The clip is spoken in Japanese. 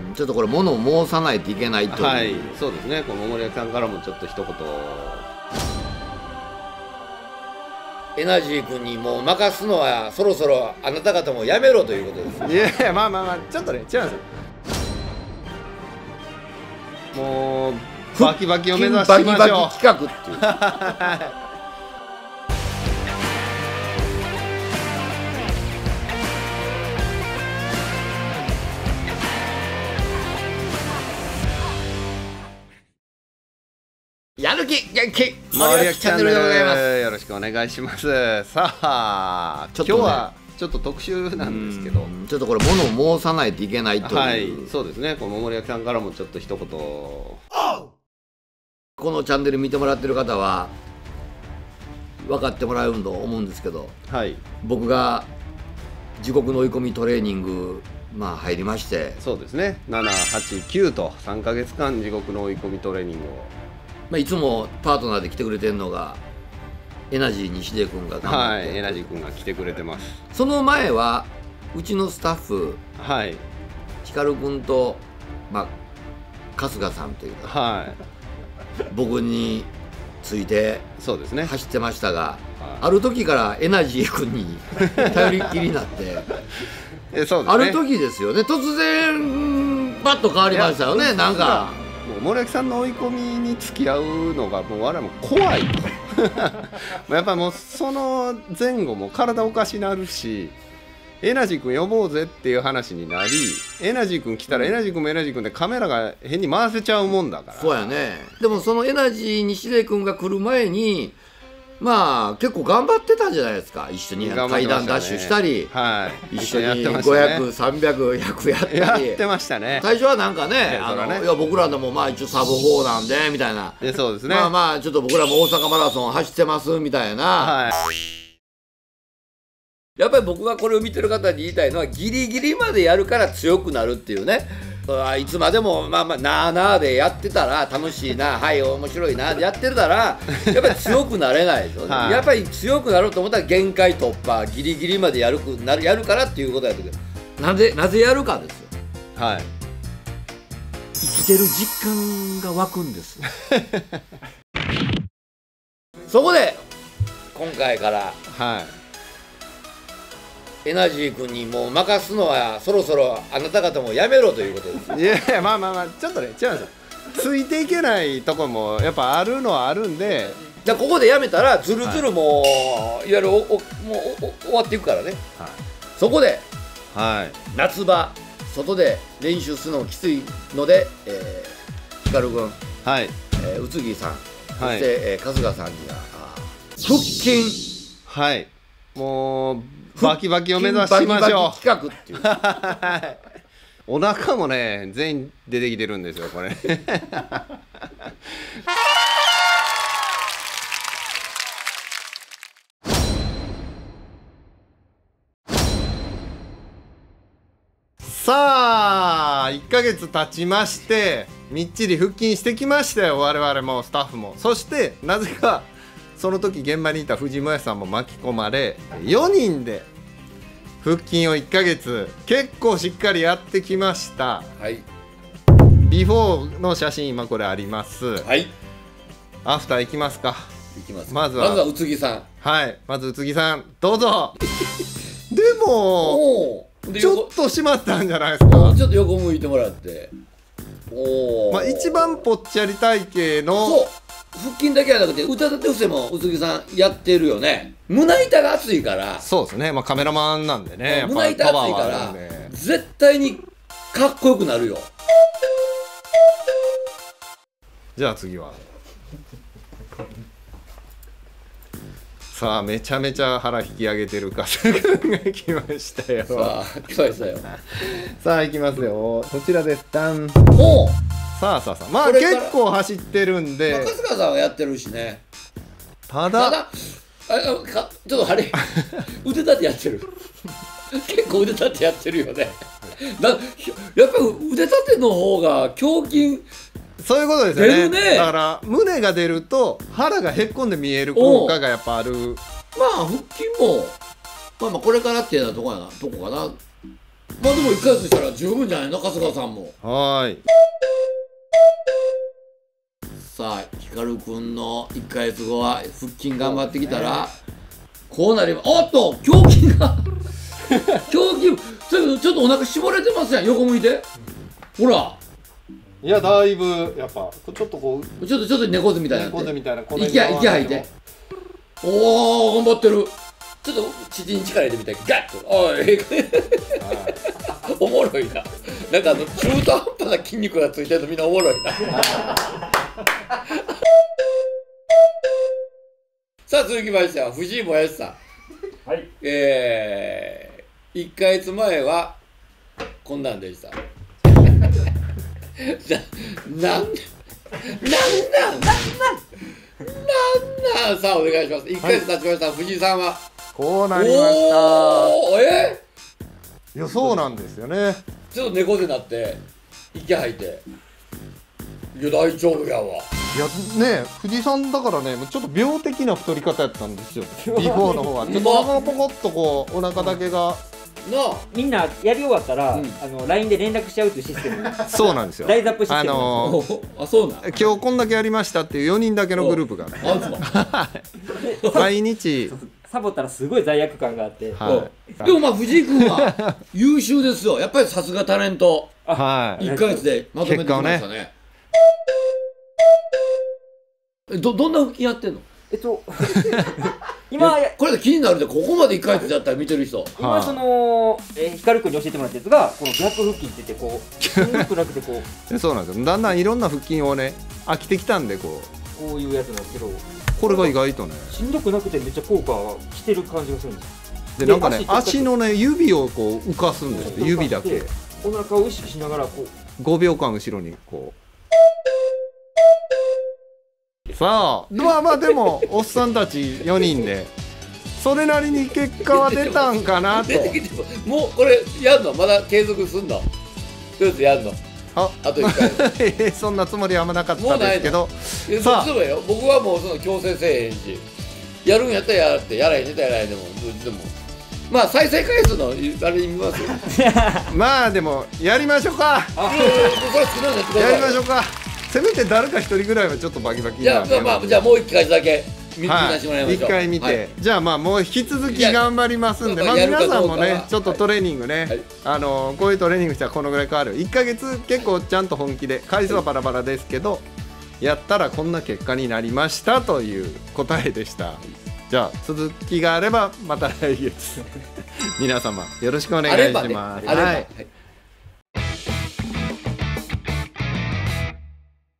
ちょっとこれ物を申さないといけないという、 はい、そうですね。この桃焼さんからもちょっと一言。 エナジー君にもう任すのはそろそろあなた方もやめろということです。 いやいや、まあまあまあ、ちょっとね、違うんですよ。もうバキバキを目指しましょう。 バキバキ企画っていうやる気元気森脇チャンネルでございます。 よろしくお願いします。さあ、 ちょっとね、 今日はちょっと特集なんですけど、 ちょっとこれ物を申さないといけないという、 はい、そうですね。この森脇さんからもちょっと一言。 このチャンネル見てもらってる方は分かってもらえると思うんですけど、 はい、 僕が地獄の追い込みトレーニング入りまして、 そうですね。7、8、9と3ヶ月間地獄の追い込みトレーニングを、 いつもパートナーで来てくれてるのがエナジー西出君が頑張って、 はい、エナジー君が来てくれてます。 その前はうちのスタッフ、 はい、 光君と、春日さんというか、 はい、 僕についてそうですね。 走ってましたが、 はい、 ある時からエナジー君に頼りっきりになってそうですね、 ある時ですよね、突然パッと変わりましたよね。なんかもう森脇さんの追い込みに付き合うのがもう我々も怖いやっぱりもうその前後も体おかしなるし、エナジー君呼ぼうぜっていう話になり、エナジー君来たらエナジー君もエナジー君でカメラが変に回せちゃうもんだから。 そうやね。でもそのエナジー西出君が来る前に結構頑張ってたじゃないですか。一緒に階段ダッシュしたり、 はい、 一緒に500、300、100やったりやってましたね。 最初はなんかね、いや僕らでも一応サブ4なんでみたいな、 そうですね。 ちょっと僕らも大阪マラソン走ってますみたいな、 はい、 やっぱり僕がこれを見てる方に言いたいのは、ギリギリまでやるから強くなるっていうね。いつまでもなあなあでやってたら楽しいな、はい面白いなでやってたらやっぱり強くなれないですよね、はい、やっぱり強くなろうと思ったら限界突破、ギリギリまでやるからっていうことやけど、なぜやるかですよ。 はい、 生きてる実感が湧くんですそこで今回からはい、 エナジー君にもう任すのはそろそろあなた方もやめろということです。 いやいや、まあまあまあ、ちょっとね、違うんですよ。ついていけないところもやっぱあるのはあるんで、 じゃあここでやめたらずるずるもう、いわゆるもう終わっていくからね、はい、そこで、 はい、 夏場外で練習するのもきついので、光君、 はい、 宇津木さん、 はい、 そして、春日さんには腹筋、 はい、もうバキバキを目指しましょう。 バキバキ企画っていうお腹もね全員出てきてるんですよこれさあ1ヶ月経ちまして、みっちり腹筋してきましたよ、我々もスタッフも。そしてなぜかその時現場にいた藤村さんも巻き込まれ、4人で腹筋を1ヶ月結構しっかりやってきました。 はい、 ビフォーの写真今これあります。 はい、 アフターいきますか。 いきます。 まずは宇津木さん。 はい、まず宇津木さんどうぞでもちょっと締まったんじゃないですか。 ちょっと横向いてもらって、 一番ぽっちゃり体型の、 そう腹筋だけじゃなくて腕立て伏せも宇津木さんやってるよね。胸板が厚いから。 そうですね、カメラマンなんでね、 胸板厚いから絶対にかっこよくなるよ。 じゃあ次はさあめちゃめちゃ腹引き上げてる春日君が来ましたよ。 さあ来ましたよ。 さあ行きますよ、こちらです。ダン。 もうさあ結構走ってるんで、 春日さんはやってるしね。 ただちょっとあれ腕立てやってる結構腕立てやってるよねやっぱり腕立ての方が胸筋、 そういうことですよね。 出るね。 だから胸が出ると腹がへっこんで見える効果がやっぱある。 腹筋もこれからっていうようなとこかな。 まあでも1ヶ月したら十分じゃないの春日さんも。 はーい。 さあ光くんの1ヶ月後は腹筋頑張ってきたらこうなります。おっと胸筋が胸筋ちょっとお腹絞れてますやん。横向いてほら。 いやだいぶやっぱちょっとこうちょっと猫背みたいになって猫背みたいな息吐いて。おお頑張ってる。ちょっと父に力入れてみたい。ガッとおいおもろいな。なんか中途半端な筋肉がついてるのみんなおもろいなさあ続きましては藤井もやしさん。 はい。 1ヶ月前はこんなんでしたなんさあお願いします。1ヶ月経ちました、藤井さんはこうなりました。 おおいやそうなんですよね。 ちょっと猫背になって息吐いていや大丈夫やわ。 いやね藤井さんだからねちょっと病的な太り方やったんですよビフォーの方は。ちょっとお腹ポコッとこうお腹だけがなあみんなやり終わったら、 うん LINE で連絡しちゃうというシステム。 そうなんですよ。 ライズアップシステム。 あそうなん。 今日こんだけやりましたっていう4人だけのグループがねあそう毎日サボったらすごい罪悪感があって。 はいでもまあ藤井君は優秀ですよ。やっぱりさすがタレント。 はい 1ヶ月でまとめてきましたね。どんな腹筋やってんの？ 今これで気になるで、ここまで1ヶ月だったら見てる人。 今その光くんに教えてもらったやつがこのブラック腹筋って言ってこうしんどくなくてこうそうなんですよ。だんだんいろんな腹筋をね飽きてきたんでこういうやつなんですけど、 これが意外とねしんどくなくてめっちゃ効果がきてる感じがするんですよ。 でなんかね足のね指をこう浮かすんですよ。指だけお腹を意識しながらこう 5秒間後ろにこう。さあまあでもおっさんたち4人でそれなりに結果は出たんかなと。 出てきてもうこれやんの？まだ継続すんの？とりあえずやんの？あと1回そんなつもりはあんまなかったですけど。 さあそうよ。僕はもうその強制せえへんし、やるんやったらやって、やらへんやったらやらへんでもどっちでもまあ再生回数のあれに見ますよまあでもやりましょうか。やりましょうか。せめて誰か1人ぐらいはちょっとバキバキじゃあじゃあもう1回だけ見させてもらいましょう。 1回見て、じゃあまあもう引き続き頑張りますんで、まあ皆さんもねちょっとトレーニングね、こういうトレーニングしたらこのぐらい変わる。1ヶ月結構ちゃんと本気で、回数はバラバラですけどやったらこんな結果になりましたという答えでした。じゃあ続きがあればまた来月皆様よろしくお願いします。